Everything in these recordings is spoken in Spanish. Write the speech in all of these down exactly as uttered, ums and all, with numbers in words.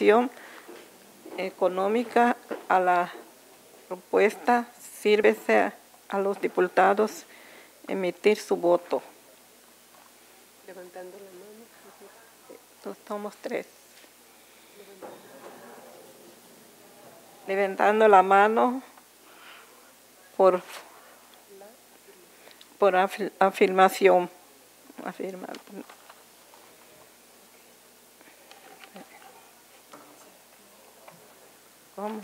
participación económica a la propuesta, sírvese a los diputados emitir su voto. Levantando la mano. Entonces, somos tres. Levantando la mano por, por afir, afirmación. Afirma. ¿Cómo?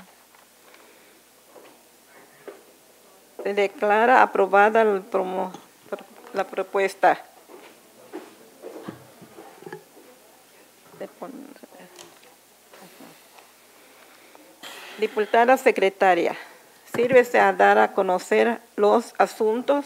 Se declara aprobada el promo, la propuesta. Diputada secretaria, sírvese a dar a conocer los asuntos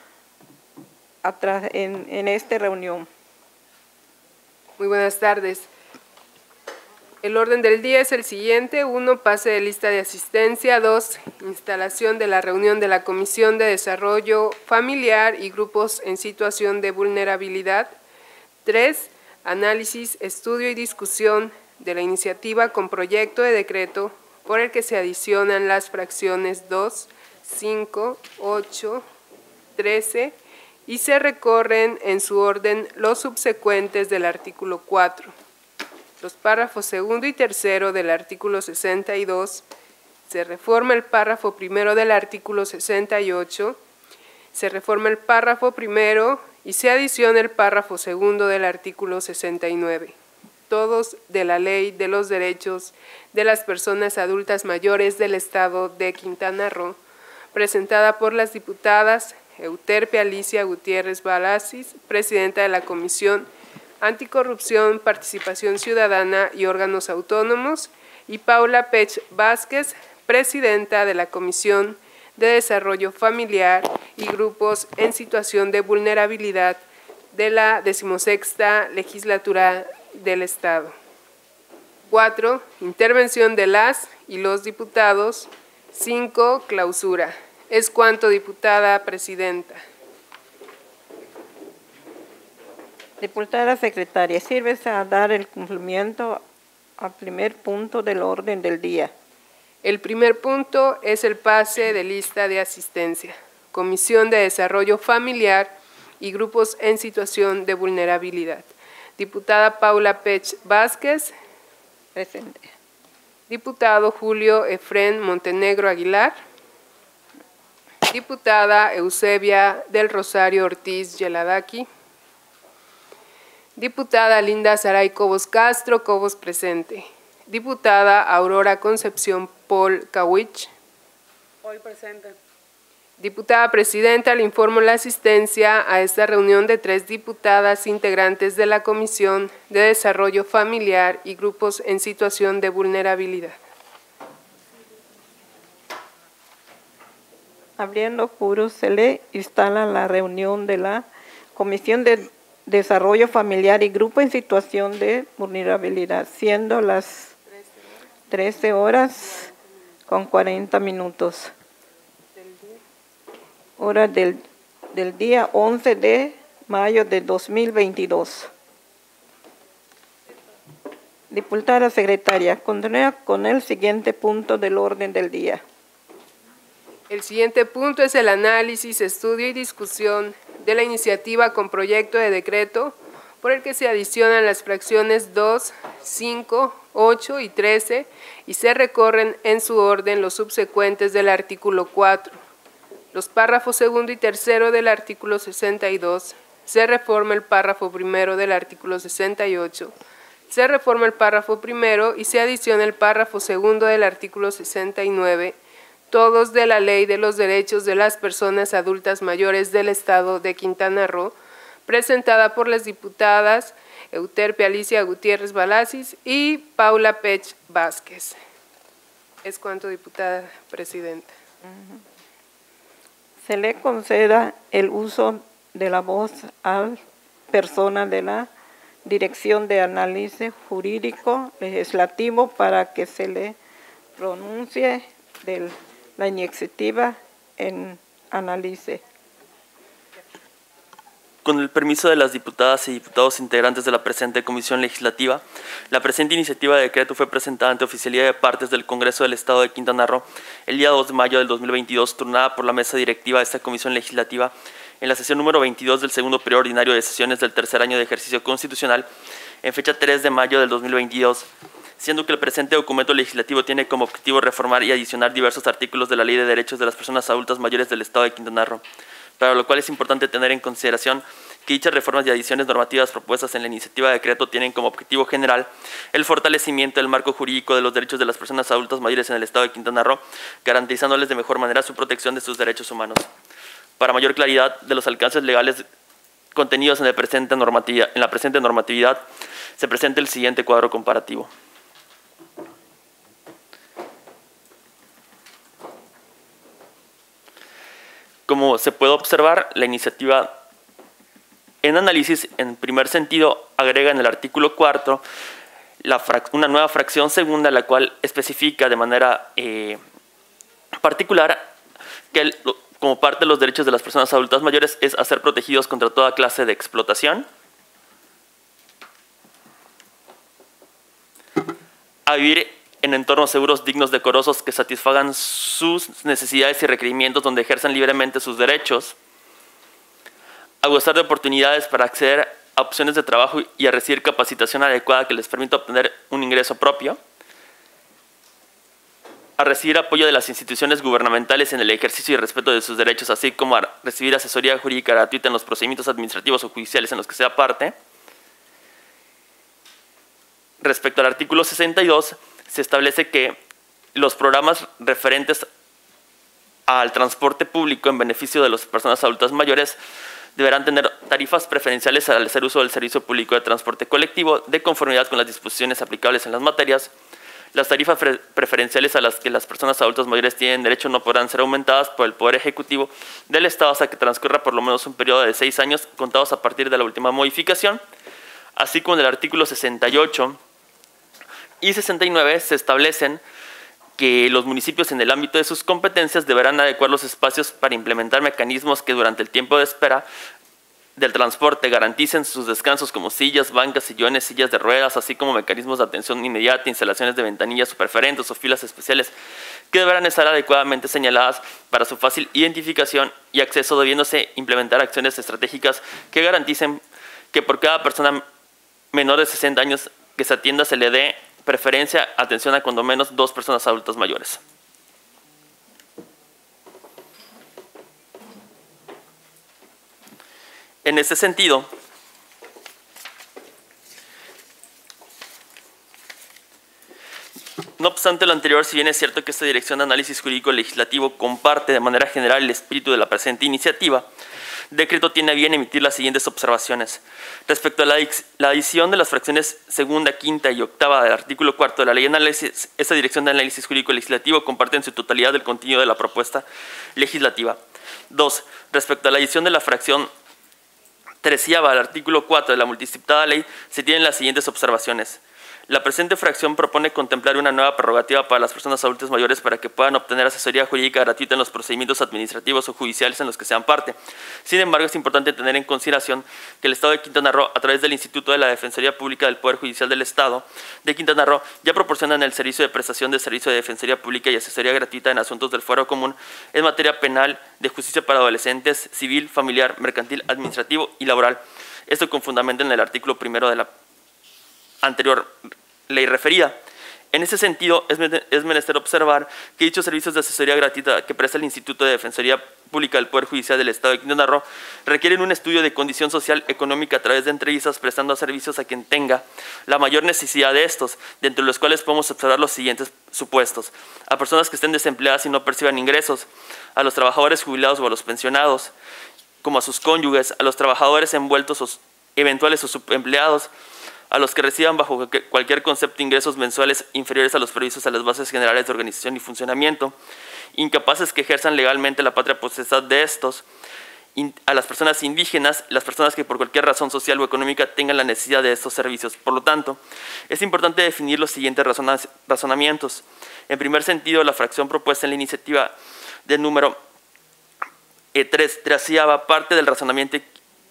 en, en esta reunión. Muy buenas tardes. El orden del día es el siguiente. Uno, pase de lista de asistencia. Dos, instalación de la reunión de la Comisión de Desarrollo Familiar y Grupos en Situación de Vulnerabilidad. Tres, análisis, estudio y discusión de la iniciativa con proyecto de decreto por el que se adicionan las fracciones dos, cinco, ocho, trece y se recorren en su orden los subsecuentes del artículo cuatro. Los párrafos segundo y tercero del artículo sesenta y dos, se reforma el párrafo primero del artículo sesenta y ocho, se reforma el párrafo primero y se adiciona el párrafo segundo del artículo sesenta y nueve. Todos de la Ley de los Derechos de las Personas Adultas Mayores del Estado de Quintana Roo, presentada por las diputadas Euterpe Alicia Gutiérrez Balasis, presidenta de la Comisión Anticorrupción, Participación Ciudadana y Órganos Autónomos, y Paula Pech Vázquez, presidenta de la Comisión de Desarrollo Familiar y Grupos en Situación de Vulnerabilidad de la decimosexta Legislatura del Estado. Cuatro, intervención de las y los diputados. Cinco, clausura. Es cuanto, diputada presidenta. Diputada secretaria, sírvese a dar el cumplimiento al primer punto del orden del día. El primer punto es el pase de lista de asistencia. Comisión de Desarrollo Familiar y Grupos en Situación de Vulnerabilidad. Diputada Paula Pech Vázquez. Presente. Diputado Julio Efrén Montenegro Aguilar. Diputada Eusebia del Rosario Ortiz Yeladaki. Diputada Linda Saray Cobos Castro, Cobos presente. Diputada Aurora Concepción Paul Kawich. Hoy presente. Diputada Presidenta, le informo la asistencia a esta reunión de tres diputadas integrantes de la Comisión de Desarrollo Familiar y Grupos en Situación de Vulnerabilidad. Abriendo juro, se le instala la reunión de la Comisión de Desarrollo Familiar y Grupo en Situación de Vulnerabilidad, siendo las trece horas con cuarenta minutos. Hora del, del día once de mayo de dos mil veintidós. Diputada secretaria, continúa con el siguiente punto del orden del día. El siguiente punto es el análisis, estudio y discusión de la iniciativa con proyecto de decreto por el que se adicionan las fracciones dos, cinco, ocho y trece y se recorren en su orden los subsecuentes del artículo cuatro. Los párrafos segundo y tercero del artículo sesenta y dos, se reforma el párrafo primero del artículo sesenta y ocho, se reforma el párrafo primero y se adiciona el párrafo segundo del artículo sesenta y nueve, todos de la Ley de los Derechos de las Personas Adultas Mayores del Estado de Quintana Roo, presentada por las diputadas Euterpe Alicia Gutiérrez Balasis y Paula Pech Vázquez. Es cuanto, diputada presidenta. Uh-huh. Se le conceda el uso de la voz a persona de la Dirección de Análisis Jurídico Legislativo para que se le pronuncie de la iniciativa en análisis. Con el permiso de las diputadas y diputados integrantes de la presente Comisión Legislativa, la presente iniciativa de decreto fue presentada ante Oficialía de Partes del Congreso del Estado de Quintana Roo el día dos de mayo del dos mil veintidós, turnada por la mesa directiva de esta Comisión Legislativa en la sesión número veintidós del segundo periodo ordinario de sesiones del tercer año de ejercicio constitucional, en fecha tres de mayo del dos mil veintidós, siendo que el presente documento legislativo tiene como objetivo reformar y adicionar diversos artículos de la Ley de Derechos de las Personas Adultas Mayores del Estado de Quintana Roo, para lo cual es importante tener en consideración que dichas reformas y adiciones normativas propuestas en la iniciativa de decreto tienen como objetivo general el fortalecimiento del marco jurídico de los derechos de las personas adultas mayores en el Estado de Quintana Roo, garantizándoles de mejor manera su protección de sus derechos humanos. Para mayor claridad de los alcances legales contenidos en, el presente normatividad, en la presente normatividad, se presenta el siguiente cuadro comparativo. Como se puede observar, la iniciativa en análisis, en primer sentido, agrega en el artículo cuarto la una nueva fracción segunda, la cual especifica de manera eh, particular que el, como parte de los derechos de las personas adultas mayores es a ser protegidos contra toda clase de explotación, a vivir en entornos seguros, dignos, decorosos, que satisfagan sus necesidades y requerimientos, donde ejerzan libremente sus derechos, a gozar de oportunidades para acceder a opciones de trabajo y a recibir capacitación adecuada que les permita obtener un ingreso propio, a recibir apoyo de las instituciones gubernamentales en el ejercicio y respeto de sus derechos, así como a recibir asesoría jurídica gratuita en los procedimientos administrativos o judiciales en los que sea parte. Respecto al artículo sesenta y dos, se establece que los programas referentes al transporte público en beneficio de las personas adultas mayores deberán tener tarifas preferenciales al hacer uso del servicio público de transporte colectivo de conformidad con las disposiciones aplicables en las materias. Las tarifas pre preferenciales a las que las personas adultas mayores tienen derecho no podrán ser aumentadas por el Poder Ejecutivo del Estado hasta que transcurra por lo menos un periodo de seis años contados a partir de la última modificación. Así como en el artículo sesenta y ocho y sesenta y nueve se establecen que los municipios en el ámbito de sus competencias deberán adecuar los espacios para implementar mecanismos que durante el tiempo de espera del transporte garanticen sus descansos como sillas, bancas, sillones, sillas de ruedas, así como mecanismos de atención inmediata, instalaciones de ventanillas superferentes o filas especiales que deberán estar adecuadamente señaladas para su fácil identificación y acceso, debiéndose implementar acciones estratégicas que garanticen que por cada persona menor de sesenta años que se atienda se le dé preferencia, atención a cuando menos dos personas adultas mayores. En este sentido, no obstante lo anterior, si bien es cierto que esta Dirección de Análisis Jurídico Legislativo comparte de manera general el espíritu de la presente iniciativa, el decreto tiene a bien emitir las siguientes observaciones. Respecto a la, la adición de las fracciones segunda, quinta y octava del artículo cuarto de la Ley de Análisis, esta Dirección de Análisis Jurídico Legislativo comparte en su totalidad el contenido de la propuesta legislativa. Dos. Respecto a la adición de la fracción treceava al artículo cuatro de la multicitada ley, se tienen las siguientes observaciones. La presente fracción propone contemplar una nueva prerrogativa para las personas adultas mayores para que puedan obtener asesoría jurídica gratuita en los procedimientos administrativos o judiciales en los que sean parte. Sin embargo, es importante tener en consideración que el Estado de Quintana Roo, a través del Instituto de la Defensoría Pública del Poder Judicial del Estado de Quintana Roo, ya proporcionan el servicio de prestación de servicio de Defensoría Pública y asesoría gratuita en asuntos del fuero común en materia penal, de justicia para adolescentes, civil, familiar, mercantil, administrativo y laboral. Esto con fundamento en el artículo primero de la anterior ley referida. En ese sentido, es menester observar que dichos servicios de asesoría gratuita que presta el Instituto de Defensoría Pública del Poder Judicial del Estado de Quintana Roo requieren un estudio de condición social económica a través de entrevistas, prestando servicios a quien tenga la mayor necesidad de estos, de entre los cuales podemos observar los siguientes supuestos: a personas que estén desempleadas y no perciban ingresos, a los trabajadores jubilados o a los pensionados, como a sus cónyuges, a los trabajadores envueltos o eventuales o subempleados, a los que reciban bajo cualquier concepto ingresos mensuales inferiores a los previstos a las bases generales de organización y funcionamiento, incapaces que ejerzan legalmente la patria potestad de estos, a las personas indígenas, las personas que por cualquier razón social o económica tengan la necesidad de estos servicios. Por lo tanto, es importante definir los siguientes razonamientos. En primer sentido, la fracción propuesta en la iniciativa del número tres, treceava parte del razonamiento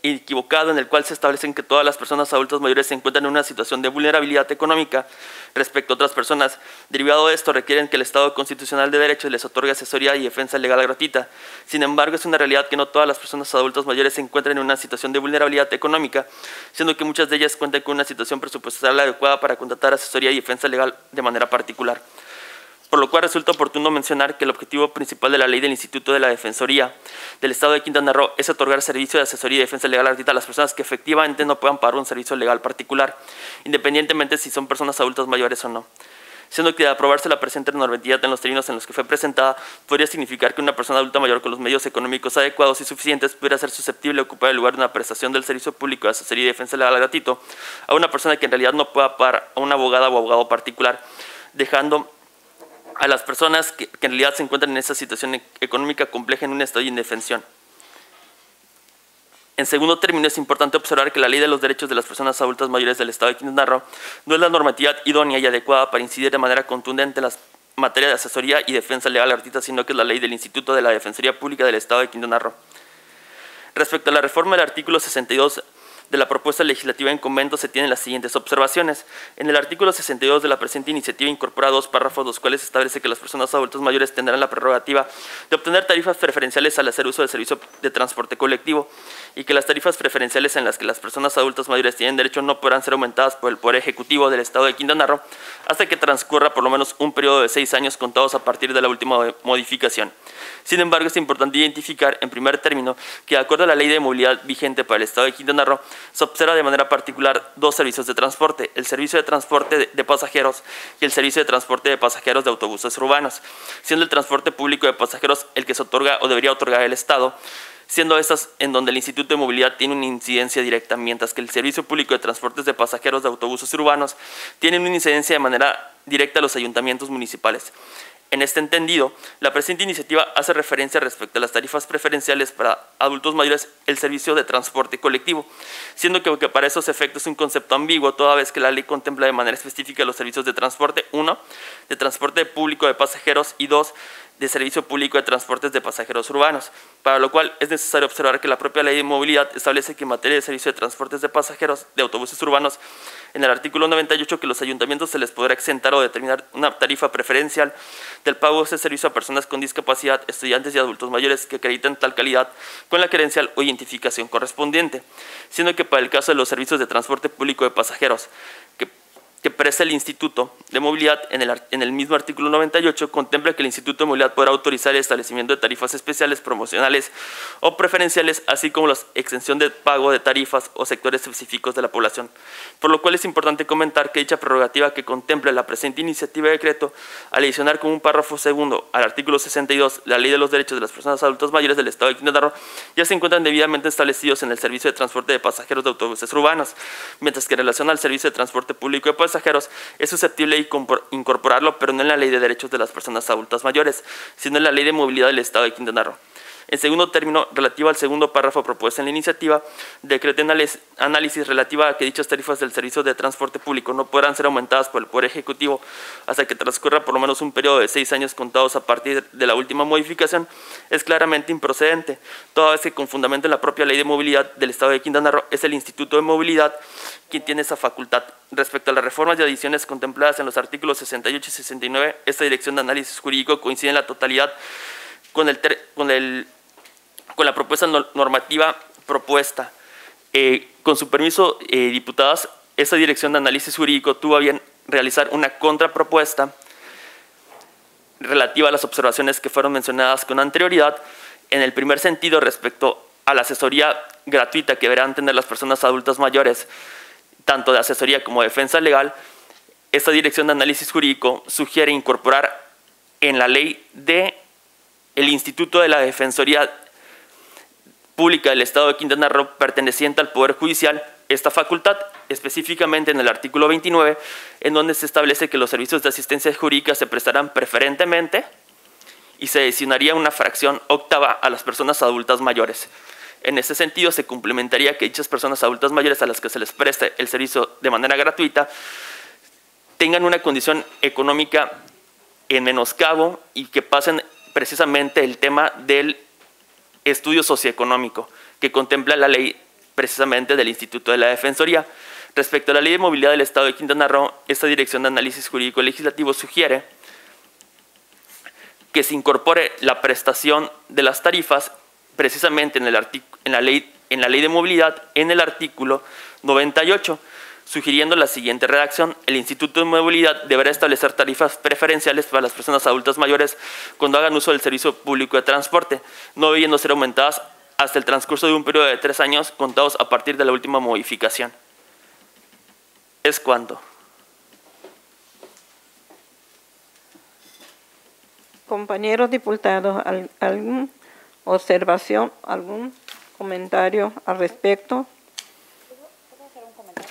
equivocado en el cual se establecen que todas las personas adultas mayores se encuentran en una situación de vulnerabilidad económica respecto a otras personas. Derivado de esto, requieren que el Estado constitucional de derecho les otorgue asesoría y defensa legal gratuita. Sin embargo, es una realidad que no todas las personas adultas mayores se encuentran en una situación de vulnerabilidad económica, siendo que muchas de ellas cuentan con una situación presupuestal adecuada para contratar asesoría y defensa legal de manera particular. Por lo cual resulta oportuno mencionar que el objetivo principal de la ley del Instituto de la Defensoría del Estado de Quintana Roo es otorgar servicio de asesoría y defensa legal gratuita a las personas que efectivamente no puedan pagar un servicio legal particular, independientemente si son personas adultas mayores o no. Siendo que de aprobarse la presente normatividad en los términos en los que fue presentada, podría significar que una persona adulta mayor con los medios económicos adecuados y suficientes pudiera ser susceptible de ocupar el lugar de una prestación del servicio público de asesoría y defensa legal gratuito a una persona que en realidad no pueda pagar a una abogada o abogado particular, dejando a las personas que, que en realidad se encuentran en esa situación económica compleja en un estado de indefensión. En segundo término, es importante observar que la Ley de los Derechos de las Personas Adultas Mayores del Estado de Quintana Roo no es la normatividad idónea y adecuada para incidir de manera contundente en las materias de asesoría y defensa legal gratuita, sino que es la ley del Instituto de la Defensoría Pública del Estado de Quintana Roo. Respecto a la reforma del artículo sesenta y dos de la propuesta legislativa en convento, se tienen las siguientes observaciones. En el artículo sesenta y dos de la presente iniciativa incorpora dos párrafos, los cuales establece que las personas adultas mayores tendrán la prerrogativa de obtener tarifas preferenciales al hacer uso del servicio de transporte colectivo y que las tarifas preferenciales en las que las personas adultas mayores tienen derecho no podrán ser aumentadas por el Poder Ejecutivo del Estado de Quintana Roo hasta que transcurra por lo menos un periodo de seis años contados a partir de la última modificación. Sin embargo, es importante identificar, en primer término, que de acuerdo a la ley de movilidad vigente para el Estado de Quintana Roo, se observa de manera particular dos servicios de transporte, el servicio de transporte de, de pasajeros y el servicio de transporte de pasajeros de autobuses urbanos, siendo el transporte público de pasajeros el que se otorga o debería otorgar el Estado, siendo estas en donde el Instituto de Movilidad tiene una incidencia directa, mientras que el Servicio Público de Transportes de Pasajeros de Autobuses Urbanos tiene una incidencia de manera directa a los ayuntamientos municipales. En este entendido, la presente iniciativa hace referencia respecto a las tarifas preferenciales para adultos mayores el servicio de transporte colectivo, siendo que, que para esos efectos es un concepto ambiguo, toda vez que la ley contempla de manera específica los servicios de transporte, uno, de transporte público de pasajeros y dos, de servicio público de transportes de pasajeros urbanos, para lo cual es necesario observar que la propia ley de movilidad establece que en materia de servicio de transportes de pasajeros de autobuses urbanos, en el artículo noventa y ocho, que los ayuntamientos se les podrá exentar o determinar una tarifa preferencial del pago de ese servicio a personas con discapacidad, estudiantes y adultos mayores que acrediten tal calidad con la credencial o identificación correspondiente, siendo que para el caso de los servicios de transporte público de pasajeros que que presta el Instituto de Movilidad, en el, en el mismo artículo noventa y ocho, contempla que el Instituto de Movilidad podrá autorizar el establecimiento de tarifas especiales, promocionales o preferenciales, así como la exención de pago de tarifas o sectores específicos de la población. Por lo cual es importante comentar que dicha prerrogativa que contempla la presente iniciativa de decreto, al adicionar como un párrafo segundo al artículo sesenta y dos de la Ley de los Derechos de las Personas Adultas Mayores del Estado de Quintana Roo, ya se encuentran debidamente establecidos en el servicio de transporte de pasajeros de autobuses urbanos, mientras que en relación al servicio de transporte público de pasajeros, pasajeros es susceptible de incorporarlo, pero no en la Ley de Derechos de las Personas Adultas Mayores, sino en la Ley de Movilidad del Estado de Quintana Roo. En segundo término, relativo al segundo párrafo propuesto en la iniciativa, decreté análisis relativa a que dichas tarifas del servicio de transporte público no podrán ser aumentadas por el Poder Ejecutivo hasta que transcurra por lo menos un periodo de seis años contados a partir de la última modificación, es claramente improcedente, toda vez que con fundamento en la propia Ley de Movilidad del Estado de Quintana Roo es el Instituto de Movilidad quien tiene esa facultad. Respecto a las reformas y adiciones contempladas en los artículos sesenta y ocho y sesenta y nueve, esta dirección de análisis jurídico coincide en la totalidad con, el, con, el, con la propuesta normativa propuesta. Eh, con su permiso, eh, diputadas, esta dirección de análisis jurídico tuvo a bien realizar una contrapropuesta relativa a las observaciones que fueron mencionadas con anterioridad, en el primer sentido respecto a la asesoría gratuita que deberán tener las personas adultas mayores, tanto de asesoría como de defensa legal. Esta dirección de análisis jurídico sugiere incorporar en la ley de el Instituto de la Defensoría Pública del Estado de Quintana Roo perteneciente al Poder Judicial esta facultad, específicamente en el artículo veintinueve, en donde se establece que los servicios de asistencia jurídica se prestarán preferentemente y se designaría una fracción octava a las personas adultas mayores. En ese sentido, se complementaría que dichas personas adultas mayores a las que se les preste el servicio de manera gratuita tengan una condición económica en menoscabo y que pasen precisamente el tema del estudio socioeconómico que contempla la ley precisamente del Instituto de la Defensoría. Respecto a la Ley de Movilidad del Estado de Quintana Roo, esta Dirección de Análisis Jurídico Legislativo sugiere que se incorpore la prestación de las tarifas precisamente en, el en, la ley, en la Ley de Movilidad en el artículo noventa y ocho, sugiriendo la siguiente redacción: el Instituto de Movilidad deberá establecer tarifas preferenciales para las personas adultas mayores cuando hagan uso del servicio público de transporte, no debiendo ser aumentadas hasta el transcurso de un periodo de tres años contados a partir de la última modificación. Es cuanto. Compañeros diputados, ¿alguna observación, algún comentario al respecto? ¿Puedo hacer un comentario?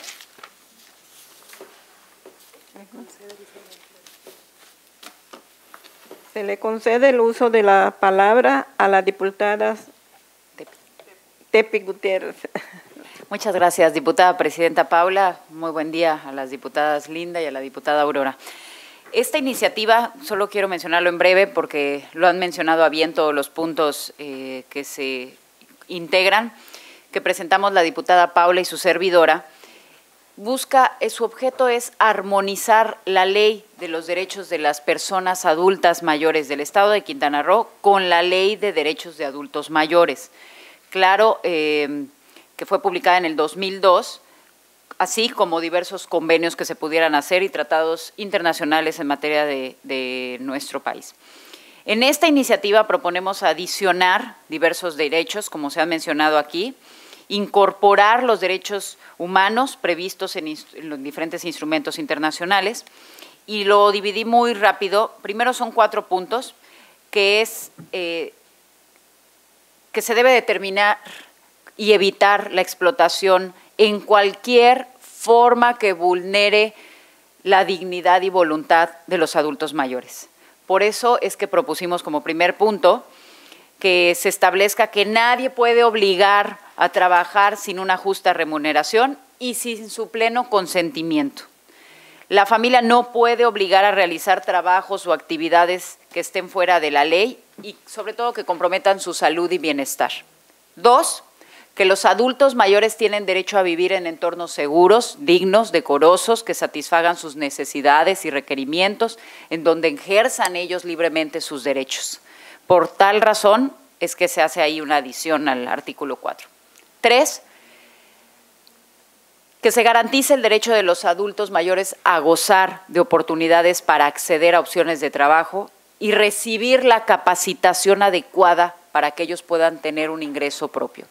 Se le concede el uso de la palabra a la diputada Tepi Gutiérrez. Muchas gracias, diputada presidenta Paula. Muy buen día a las diputadas Linda y a la diputada Aurora. Esta iniciativa, solo quiero mencionarlo en breve porque lo han mencionado a bien todos los puntos eh, que se integran, que presentamos la diputada Paula y su servidora, busca, su objeto es armonizar la ley de los derechos de las personas adultas mayores del Estado de Quintana Roo con la ley de derechos de adultos mayores. Claro, eh, que fue publicada en el dos mil dos, así como diversos convenios que se pudieran hacer y tratados internacionales en materia de, de nuestro país. En esta iniciativa proponemos adicionar diversos derechos, como se ha mencionado aquí, incorporar los derechos humanos previstos en, en los diferentes instrumentos internacionales, y lo dividí muy rápido. Primero son cuatro puntos, que es eh, que se debe determinar y evitar la explotación en cualquier forma que vulnere la dignidad y voluntad de los adultos mayores. Por eso es que propusimos como primer punto que se establezca que nadie puede obligar a trabajar sin una justa remuneración y sin su pleno consentimiento. La familia no puede obligar a realizar trabajos o actividades que estén fuera de la ley y sobre todo que comprometan su salud y bienestar. Dos, que los adultos mayores tienen derecho a vivir en entornos seguros, dignos, decorosos, que satisfagan sus necesidades y requerimientos, en donde ejerzan ellos libremente sus derechos. Por tal razón es que se hace ahí una adición al artículo cuatro. Tres, que se garantice el derecho de los adultos mayores a gozar de oportunidades para acceder a opciones de trabajo y recibir la capacitación adecuada para que ellos puedan tener un ingreso propio.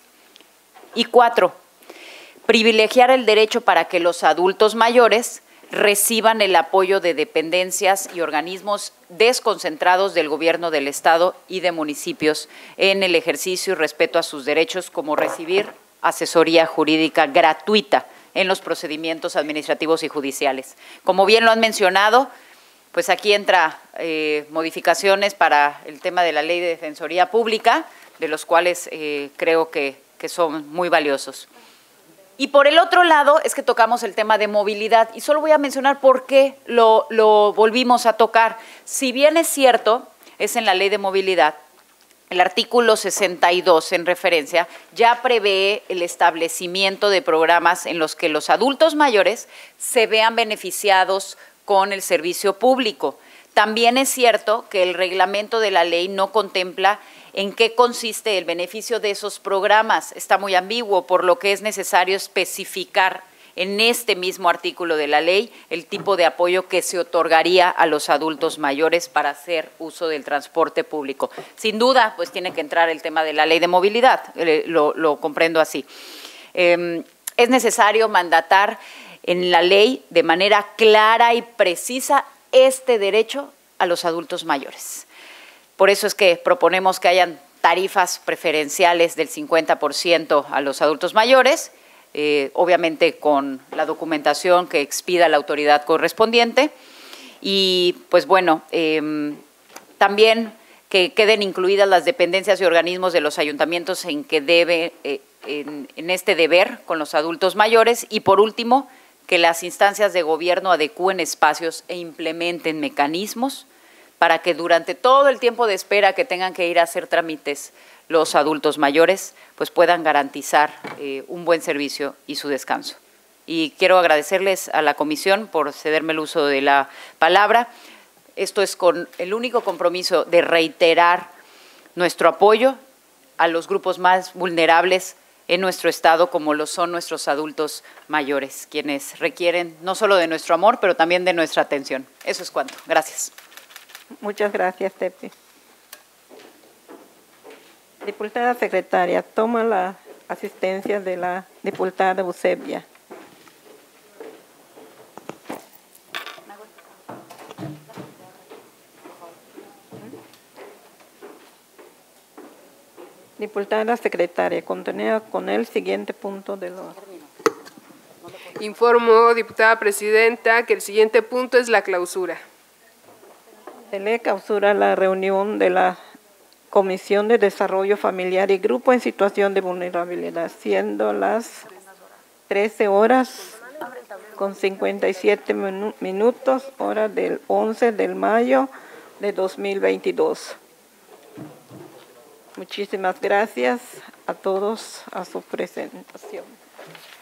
Y cuatro, privilegiar el derecho para que los adultos mayores reciban el apoyo de dependencias y organismos desconcentrados del gobierno del Estado y de municipios en el ejercicio y respeto a sus derechos, como recibir asesoría jurídica gratuita en los procedimientos administrativos y judiciales. Como bien lo han mencionado, pues aquí entra eh, modificaciones para el tema de la Ley de Defensoría Pública, de los cuales eh, creo que que son muy valiosos. Y por el otro lado es que tocamos el tema de movilidad, y solo voy a mencionar por qué lo, lo volvimos a tocar. Si bien es cierto, es en la Ley de Movilidad, el artículo sesenta y dos en referencia ya prevé el establecimiento de programas en los que los adultos mayores se vean beneficiados con el servicio público. También es cierto que el reglamento de la ley no contempla en qué consiste el beneficio de esos programas. Está muy ambiguo, por lo que es necesario especificar en este mismo artículo de la ley el tipo de apoyo que se otorgaría a los adultos mayores para hacer uso del transporte público. Sin duda, pues tiene que entrar el tema de la ley de movilidad, eh, lo, lo comprendo así. Eh, es necesario mandatar en la ley de manera clara y precisa este derecho a los adultos mayores. Por eso es que proponemos que hayan tarifas preferenciales del cincuenta por ciento a los adultos mayores, eh, obviamente con la documentación que expida la autoridad correspondiente. Y pues bueno, eh, también que queden incluidas las dependencias y organismos de los ayuntamientos en que debe, eh, en, en este deber con los adultos mayores. Y por último, que las instancias de gobierno adecúen espacios e implementen mecanismos para que durante todo el tiempo de espera que tengan que ir a hacer trámites los adultos mayores pues puedan garantizar eh, un buen servicio y su descanso. Y quiero agradecerles a la comisión por cederme el uso de la palabra. Esto es con el único compromiso de reiterar nuestro apoyo a los grupos más vulnerables en nuestro estado, como lo son nuestros adultos mayores, quienes requieren no solo de nuestro amor, pero también de nuestra atención. Eso es cuanto. Gracias. Muchas gracias, Tepi. Diputada secretaria, toma la asistencia de la diputada Eusebia. Diputada secretaria, continúa con el siguiente punto de los... Informo, diputada presidenta, que el siguiente punto es la clausura. Se le clausura la reunión de la Comisión de Desarrollo Familiar y Grupo en Situación de Vulnerabilidad, siendo las trece horas con cincuenta y siete minutos, hora del once de mayo de dos mil veintidós. Muchísimas gracias a todos a su presentación.